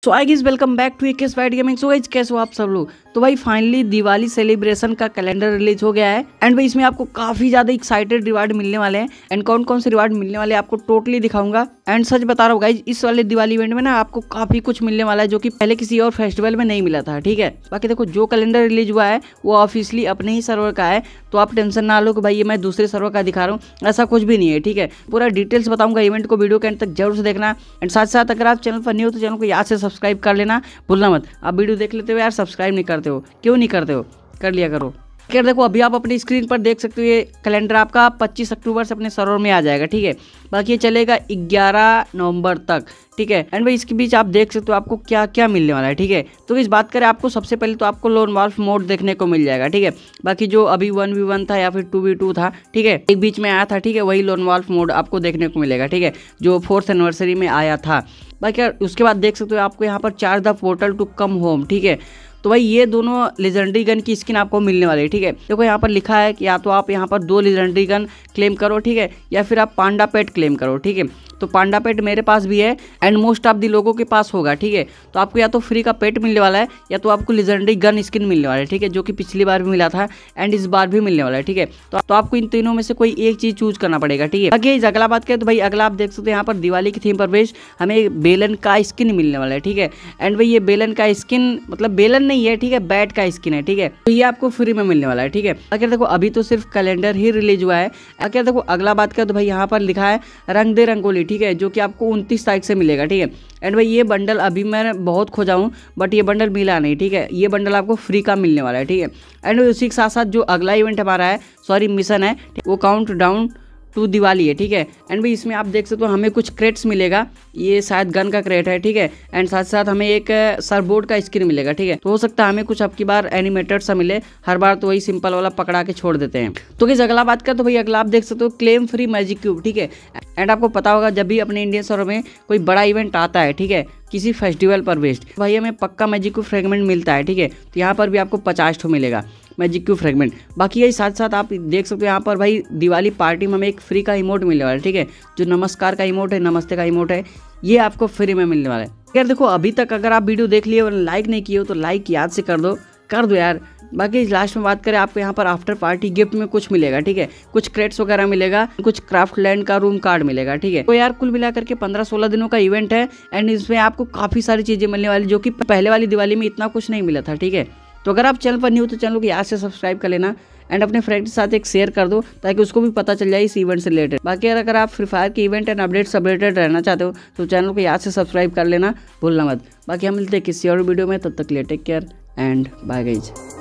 So I guys welcome back to एकेस white gaming. So guys कैसे हो आप सब लोग। तो भाई फाइनली दिवाली सेलिब्रेशन का कैलेंडर रिलीज हो गया है एंड भाई इसमें आपको काफी ज्यादा एक्साइटेड रिवार्ड मिलने वाले हैं एंड कौन कौन से रिवार्ड मिलने वाले हैं आपको टोटली दिखाऊंगा। एंड सच बता रहा हूँ गाइस, इस वाले दिवाली इवेंट में ना आपको काफी कुछ मिलने वाला है जो कि पहले किसी और फेस्टिवल में नहीं मिला था। ठीक है, बाकी देखो जो कैलेंडर रिलीज हुआ है वो ऑफिशियली अपने ही सर्वर का है, तो आप टेंशन ना लो कि भाई ये मैं दूसरे सर्वर का दिखा रहा हूँ, ऐसा कुछ भी नहीं है। ठीक है, पूरा डिटेल्स बताऊंगा इवेंट को, वीडियो के एंड तक जरूर से देखना। एंड साथ साथ अगर आप चैनल पर नहीं हो तो चैनल को याद से सब्सक्राइब कर लेना भूलना मत। आप वीडियो देख लेते हो यार, सब्सक्राइब नहीं करते हो, क्यों नहीं करते हो, कर लिया करो। खैर देखो अभी आप अपनी स्क्रीन पर देख सकते हो ये कैलेंडर आपका 25 अक्टूबर से अपने सर्वर में आ जाएगा। ठीक है, बाकी ये चलेगा 11 नवंबर तक। ठीक है, एंड भाई इसके बीच आप देख सकते हो आपको क्या क्या मिलने वाला है। ठीक है, तो इस बात करें आपको सबसे पहले तो आपको लोन वॉल्फ मोड देखने को मिल जाएगा। ठीक है, बाकी जो अभी 1v1 था या फिर 2v2 था, ठीक है, एक बीच में आया था, ठीक है, वही लोन वॉल्फ मोड आपको देखने को मिलेगा। ठीक है, जो 4th एनिवर्सरी में आया था। बाकी उसके बाद देख सकते हो आपको यहाँ पर charge the portal to come home. ठीक है, तो भाई ये दोनों लेजेंडरी गन की स्किन आपको मिलने वाली है। ठीक है, देखो यहाँ पर लिखा है कि या तो आप यहाँ पर 2 लेजेंडरी गन क्लेम करो, ठीक है, या फिर आप पांडा पेट क्लेम करो। ठीक है, तो पांडा पेट मेरे पास भी है एंड मोस्ट ऑफ दी लोगों के पास होगा। ठीक है, तो आपको या तो फ्री का पेट मिलने वाला है या तो आपको लेजेंडरी गन स्किन मिलने वाला है। ठीक है, जो कि पिछली बार भी मिला था एंड इस बार भी मिलने वाला है। ठीक है, तो आपको इन तीनों में से कोई एक चीज चूज करना पड़ेगा। ठीक है, बाकी अगला बात करें तो भाई अगला आप देख सकते हैं यहाँ पर दिवाली की थीम पर बेस्ड हमें बेलन का स्किन मिलने वाला है। ठीक है, एंड भाई ये बेलन का स्किन मतलब बेलन नहीं है, ठीक है, बैट का स्किन है। ठीक है, तो ये आपको फ्री में मिलने वाला है। ठीक है, अगर देखो अभी तो सिर्फ कैलेंडर ही रिलीज हुआ है। अगर देखो अगला बात करें तो भाई यहाँ पर लिखा है रंग दे रंगोली। ठीक है, जो कि आपको 29 तारीख से मिलेगा। ठीक है, एंड भाई ये बंडल अभी मैं बहुत खोजा हूँ बट ये बंडल मिला नहीं। ठीक है, ये बंडल आपको फ्री का मिलने वाला है। ठीक है, एंड उसी के साथ साथ जो अगला इवेंट हमारा है, सॉरी मिशन है, वो काउंट डाउन टू दिवाली है। ठीक है, एंड भाई इसमें आप देख सकते हो हमें कुछ क्रेट्स मिलेगा, ये शायद गन का क्रेट है। ठीक है, एंड साथ साथ हमें एक सरबोर्ड का स्किन मिलेगा। ठीक है, तो हो सकता है हमें कुछ अब की बार एनिमेटेड सा मिले, हर बार तो वही सिंपल वाला पकड़ा के छोड़ देते हैं। तो किस अगला बात कर तो भाई अगला आप देख सकते हो क्लेम फ्री मैजिक क्यूब। ठीक है, एंड आपको पता होगा जब भी अपने इंडियन सर्वर में कोई बड़ा इवेंट आता है, ठीक है, किसी फेस्टिवल पर बेस्ड, भाई हमें पक्का मैजिक क्यूब फ्रेगमेंट मिलता है। ठीक है, तो यहाँ पर भी आपको 50 ठो मिलेगा मैजिक क्यूब फ्रेगमेंट। बाकी यही साथ साथ आप देख सकते हो यहाँ पर भाई दिवाली पार्टी में हमें एक फ्री का इमोट मिलने वाला है। ठीक है, जो नमस्कार का इमोट है, नमस्ते का इमोट है, ये आपको फ्री में मिलने वाला है। यार देखो अभी तक अगर आप वीडियो देख लिए और लाइक नहीं किए हो तो लाइक याद से कर दो यार। बाकी लास्ट में बात करें आपको यहाँ पर आफ्टर पार्टी गिफ्ट में कुछ मिलेगा। ठीक है, कुछ क्रेट्स वगैरह मिलेगा, कुछ क्राफ्ट लैंड का रूम कार्ड मिलेगा। ठीक है, तो यार कुल मिलाकर के 15-16 दिनों का इवेंट है एंड इसमें आपको काफी सारी चीजें मिलने वाली जो कि पहले वाली दिवाली में इतना कुछ नहीं मिला था। ठीक है, तो अगर आप चैनल पर न्यू तो चैनल को याद से सब्सक्राइब कर लेना एंड अपने फ्रेंड के साथ एक शेयर कर दो ताकि उसको भी पता चल जाए इस इवेंट से रिलेटेड। बाकी अगर आप फ्री फायर के इवेंट एंड अपडेट्स अपडेटेड रहना चाहते हो तो चैनल को याद से सब्सक्राइब कर लेना भूलना मत। बाकी हम मिलते हैं किसी और वीडियो में, तब तक के लिए take care and bye guys.